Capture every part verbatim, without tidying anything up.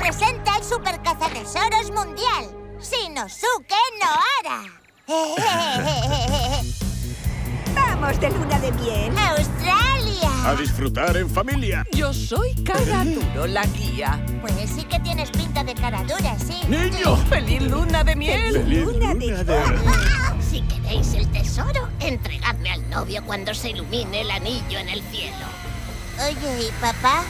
presenta el Super Cazatesoros Mundial, Shinosuke Nohara. ¡Vamos de luna de miel! ¡Australia! A disfrutar en familia. Yo soy Karaturo, la guía. Pues sí que tienes pinta de cara dura, sí. ¡Niño! ¡Feliz luna de miel! ¡Feliz luna luna de de... Si queréis el tesoro, entregadme al novio cuando se ilumine el anillo en el cielo. Oye, ¿y papá?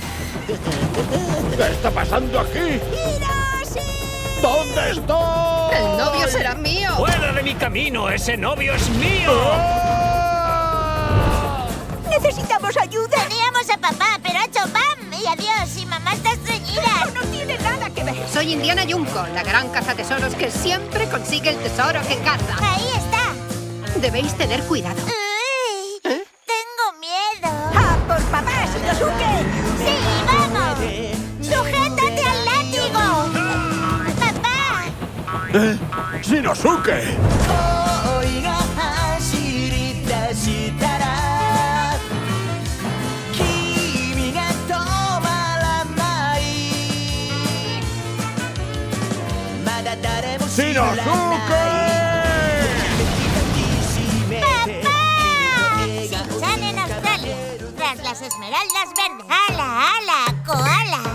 ¿Qué está pasando aquí? ¡Hiroshi! ¿Dónde estoy? ¡El novio será mío! ¡Fuera de mi camino! ¡Ese novio es mío! ¡Necesitamos ayuda! Teníamos a papá, pero ha hecho pam. Y adiós, y mamá está estreñida. ¡No tiene nada que ver! Soy Indiana Junco, la gran cazatesoros que siempre consigue el tesoro que caza. Ahí está. Debéis tener cuidado. Uy, tengo miedo. ¡Ah, por papá, Shinosuke! ¡Sí, vamos! ¡Sujétate al látigo! ¡Papá! ¿Eh? ¡Shinosuke! ¡Shinosuke! ¡Papá! Shin-chan en Australia. Tras las esmeraldas verdes. ¡Hala, hala, koala!